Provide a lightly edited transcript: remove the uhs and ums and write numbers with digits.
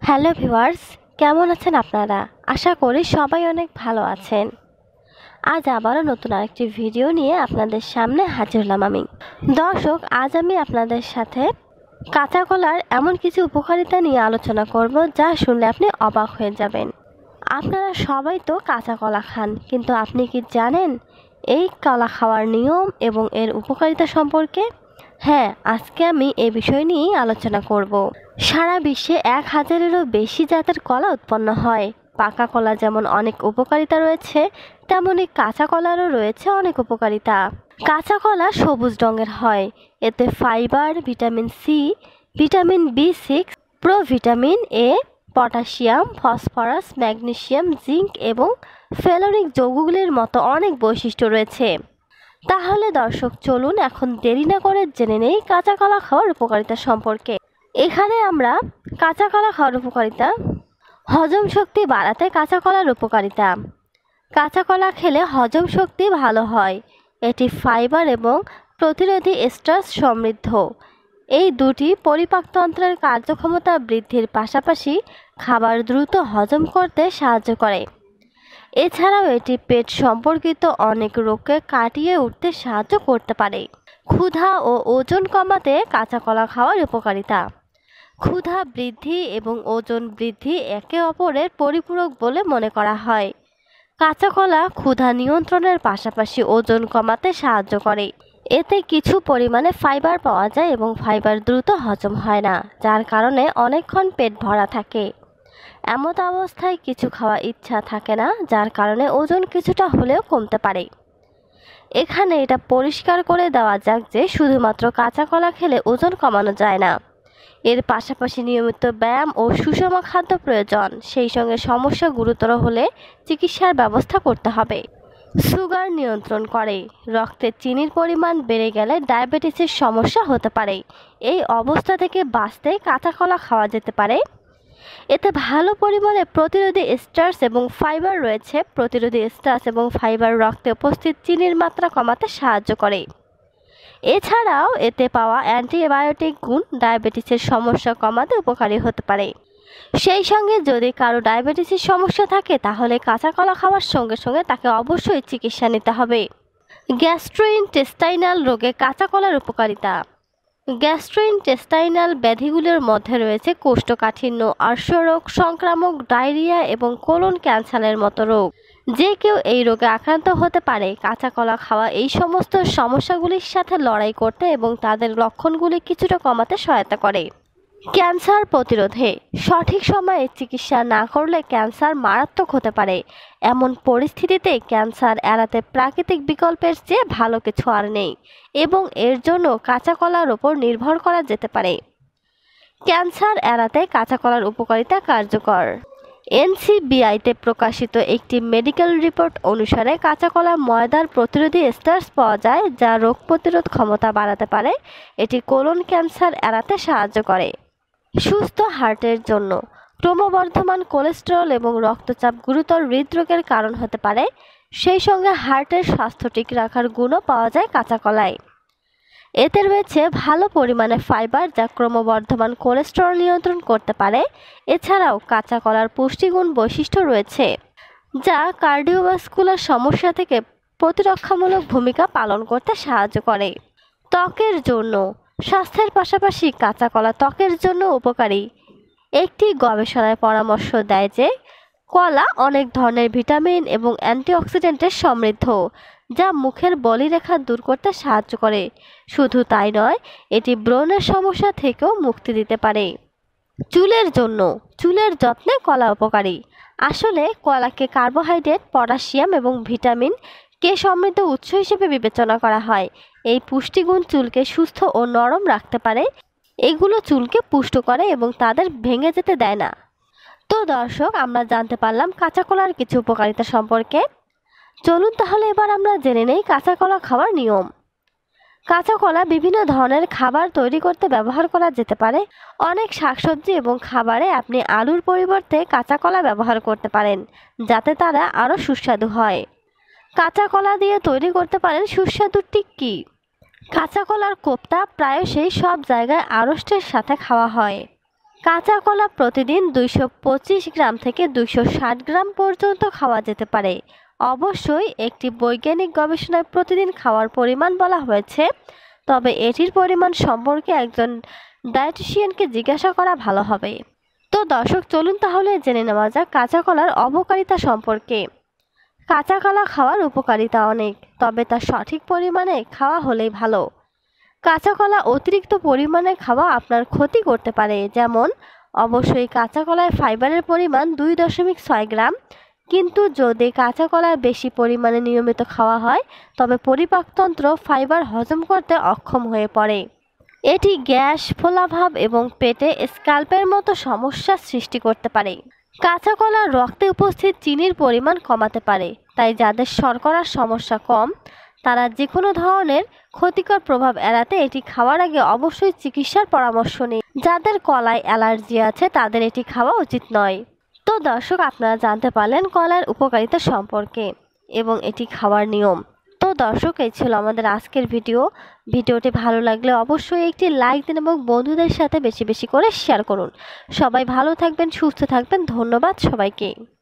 Hello viewers, কেমন আছেন আপনারা? আশা করি সবাই অনেক ভালো আছেন। আজ আবারও নতুন আরেকটি ভিডিও নিয়ে আপনাদের সামনে হাজির হলাম আমি। দর্শক, আজ আমি আপনাদের সাথে কাঁচা কলার এমন কিছু উপকারিতা নিয়ে আলোচনা করব যা শুনলে আপনি অবাক হয়ে যাবেন। আপনারা সবাই তো কাঁচা কলা খান, কিন্তু আপনি কি জানেন এই কলা খাওয়ার নিয়ম এবং এর উপকারিতা সম্পর্কে? হ্যাঁ, আজকে আমি এই বিষয় নিয়েই আলোচনা করব। সারা বিশ্বে 1000-এরও বেশি জাতের কলা উৎপন্ন হয়। পাকা কলা যেমন অনেক উপকারিতা রয়েছে, তেমনি কাঁচা কলারও রয়েছে অনেক উপকারিতা। কাঁচা কলা সবুজ রঙের হয়। এতে ফাইবার, ভিটামিন সি, ভিটামিন বি6, provitamin A, potassium, phosphorus, magnesium, zinc এবং ফেলোনিক যৌগগুলির মতো অনেক বৈশিষ্ট্য রয়েছে। তাহলে দর্শক, চলুন এখন দেরি না করে জেনে নেই কাঁচা কলা খাওয়ার উপকারিতা সম্পর্কে। এখানে আমরা কাঁচা কলা খাওয়ার উপকারিতা, হজম শক্তি বাড়াতে কাঁচা কলার উপকারিতা। কাঁচা কলা খেলে হজম শক্তি ভালো হয়। এটি ফাইবার এবং প্রতিরোধী স্টার্চ সমৃদ্ধ। এই দুটি পরিপাকতন্ত্রের কার্যক্ষমতা বৃদ্ধির পাশাপাশি খাবার দ্রুত হজম করতে সাহায্য করে। এছাড়াও এটি পেট সম্পর্কিত অনেক রোগকে কাটিয়ে উঠতে সাহায্য করতে পারে। ক্ষুধা ও ওজন কমাতে কাঁচা কলা খাওয়ার উপকারিতা। ক্ষুধা বৃদ্ধি এবং ওজন বৃদ্ধি একে অপরের পরিপূরক বলে মনে করা হয়। কাঁচা কলা ক্ষুধা নিয়ন্ত্রণের পাশাপাশি ওজন কমাতে সাহায্য করে। এতে কিছু পরিমাণে ফাইবার পাওয়া যায় এবং ফাইবার দ্রুত হজম হয় না, যার কারণে অনেকক্ষণ পেট ভরা থাকে। এমত অবস্থায় কিছু খাওয়ার ইচ্ছা থাকে না, যার কারণে ওজন কিছুটা হলেও কমতে পারে। এখানে এটা পরিষ্কার করে দেওয়া যাক যে শুধুমাত্র কাঁচা কলা খেলে ওজন কমানো যায় না। এর পাশাপাশি নিয়মিত ব্যায়াম ও সুষম খাদ্য প্রয়োজন। সেই সঙ্গে সমস্যা গুরুতর হলে চিকিৎসার ব্যবস্থা করতে হবে। সুগার নিয়ন্ত্রণ করে। রক্তে চিনির পরিমাণ বেড়ে গেলে ডায়াবেটিসের সমস্যা হতে পারে। এই অবস্থা থেকে বাঁচতে কাঁচা কলা খাওয়া যেতে পারে। এতে ভালো পরিমাণে প্রতিরোধী স্টার্চ এবং ফাইবার রয়েছে। প্রতিরোধী স্টার্চ এবং ফাইবার রক্তে উপস্থিত চিনির মাত্রা কমাতে সাহায্য করে। এছাড়াও এতে পাওয়া অ্যান্টিবায়োটিক গুণ ডায়াবেটিসের সমস্যা কমাতে উপকারী হতে পারে। সেই সঙ্গে যদি কারো ডায়াবেটিসের সমস্যা থাকে, তাহলে কাঁচা কলা খাওয়ার সঙ্গে সঙ্গে তাকে অবশ্যই চিকিৎসা নিতে হবে। গ্যাস্ট্রোইন্টেস্টাইনাল রোগে কাঁচা কলার উপকারিতা। গ্যাস্ট্রোইন্টেস্টাইনাল ব্যাধিগুলোর মধ্যে রয়েছে কোষ্ঠকাঠিন্য, আর্শরোগ, সংক্রামক ডায়রিয়া এবং কোলন ক্যান্সারের মতো রোগ। যে কেউ এই রোগে আক্রান্ত হতে পারে। কাঁচা কলা খাওয়া এই সমস্ত সমস্যাগুলির সাথে লড়াই করতে এবং তাদের লক্ষণগুলি কিছুটা কমাতে সহায়তা করে। ক্যান্সার প্রতিরোধে। সঠিক সময়ে চিকিৎসা না করলে ক্যান্সার মারাত্মক হতে পারে। এমন পরিস্থিতিতে ক্যান্সার এড়াতে প্রাকৃতিক বিকল্পের চেয়ে ভালো কিছু আর নেই এবং এর জন্য কাঁচা কলার ওপর নির্ভর করা যেতে পারে। ক্যান্সার এড়াতে কাঁচা কলার উপকারিতা কার্যকর। এনসিবিআইতে প্রকাশিত একটি মেডিকেল রিপোর্ট অনুসারে কাঁচা কলা ময়দার প্রতিরোধী স্টার্চ পাওয়া যায়, যা রোগ প্রতিরোধ ক্ষমতা বাড়াতে পারে। এটি কোলন ক্যান্সার এড়াতে সাহায্য করে। সুস্থ হার্টের জন্য। ক্রমবর্ধমান কোলেস্টেরল এবং রক্তচাপ গুরুতর হৃদরোগের কারণ হতে পারে। সেই সঙ্গে হার্টের স্বাস্থ্য ঠিক রাখার গুণও পাওয়া যায় কাঁচা কলায়। এতে রয়েছে ভালো পরিমাণে ফাইবার, যা ক্রমবর্ধমান কোলেস্টেরল নিয়ন্ত্রণ করতে পারে। এছাড়াও কাঁচা কলার পুষ্টিগুণ বৈশিষ্ট্য রয়েছে, যা কার্ডিওভাস্কুলার সমস্যা থেকে প্রতিরক্ষামূলক ভূমিকা পালন করতে সাহায্য করে। ত্বকের জন্য। স্বাস্থ্যের পাশাপাশি কাঁচা কলা ত্বকের জন্য উপকারী। একটি গবেষণায় পরামর্শ দেয় যে কলা অনেক ধরনের ভিটামিন এবং অ্যান্টিঅক্সিডেন্টের সমৃদ্ধ, যা মুখের বলিরেখা দূর করতে সাহায্য করে। শুধু তাই নয়, এটি ব্রণের সমস্যা থেকেও মুক্তি দিতে পারে। চুলের জন্য। চুলের যত্নে কলা উপকারী। আসলে কলাকে কার্বোহাইড্রেট, পটাশিয়াম এবং ভিটামিন কে সমৃদ্ধ উৎস হিসেবে বিবেচনা করা হয়। এই পুষ্টিগুণ চুলকে সুস্থ ও নরম রাখতে পারে। এগুলো চুলকে পুষ্ট করে এবং তাদের ভেঙে যেতে দেয় না। তো দর্শক, আমরা জানতে পারলাম কাঁচা কলার কিছু উপকারিতা সম্পর্কে। চলুন তাহলে এবার আমরা জেনে নেই কাঁচা কলা খাওয়ার নিয়ম। কাঁচা কলা বিভিন্ন ধরনের খাবার তৈরি করতে ব্যবহার করা যেতে পারে। অনেক শাকসবজি এবং খাবারে আপনি আলুর পরিবর্তে কাঁচা কলা ব্যবহার করতে পারেন, যাতে তারা আরও সুস্বাদু হয়। কাঁচা কলা দিয়ে তৈরি করতে পারেন সুস্বাদু টিক্কি। কাঁচা কলার কোপ্তা প্রায়শই সব জায়গায় আড়ষ্টের সাথে খাওয়া হয়। কাঁচা কলা প্রতিদিন 225 গ্রাম থেকে 260 গ্রাম পর্যন্ত খাওয়া যেতে পারে। অবশ্যই একটি বৈজ্ঞানিক গবেষণায় প্রতিদিন খাওয়ার পরিমাণ বলা হয়েছে, তবে এটির পরিমাণ সম্পর্কে একজন ডায়েটিশিয়ানকে জিজ্ঞাসা করা ভালো হবে। তো দর্শক, চলুন তাহলে জেনে নেওয়া যাক কাঁচা কলার অপকারিতা সম্পর্কে। কাঁচা কলা খাওয়ার উপকারিতা অনেক, তবে তা সঠিক পরিমাণে খাওয়া হলেই ভালো। কাঁচা কলা অতিরিক্ত পরিমাণে খাওয়া আপনার ক্ষতি করতে পারে, যেমন অবশ্যই কাঁচা কলায় ফাইবারের পরিমাণ 2.6 গ্রাম, কিন্তু যদি কাঁচা কলা বেশি পরিমাণে নিয়মিত খাওয়া হয় তবে পরিপাকতন্ত্র ফাইবার হজম করতে অক্ষম হয়ে পড়ে। এটি গ্যাস, ফোলাভাব এবং পেটে স্ক্যাল্পের মতো সমস্যার সৃষ্টি করতে পারে। কাঁচা কলা রক্তে উপস্থিত চিনির পরিমাণ কমাতে পারে, তাই যাদের শর্করার সমস্যা কম তারা যে কোনো ধরনের ক্ষতিকর প্রভাব এড়াতে এটি খাওয়ার আগে অবশ্যই চিকিৎসার পরামর্শ নিন। যাদের কলায় অ্যালার্জি আছে তাদের এটি খাওয়া উচিত নয়। তো দর্শক, আপনারা জানতে পারলেন কলার উপকারিতা সম্পর্কে এবং এটি খাওয়ার নিয়ম। তো দর্শক, এই ছিল আমাদের আজকের ভিডিওটি ভালো লাগলে অবশ্যই একটি লাইক দিন এবং বন্ধুদের সাথে বেশি বেশি করে শেয়ার করুন। সবাই ভালো থাকবেন, সুস্থ থাকবেন। ধন্যবাদ সবাইকে।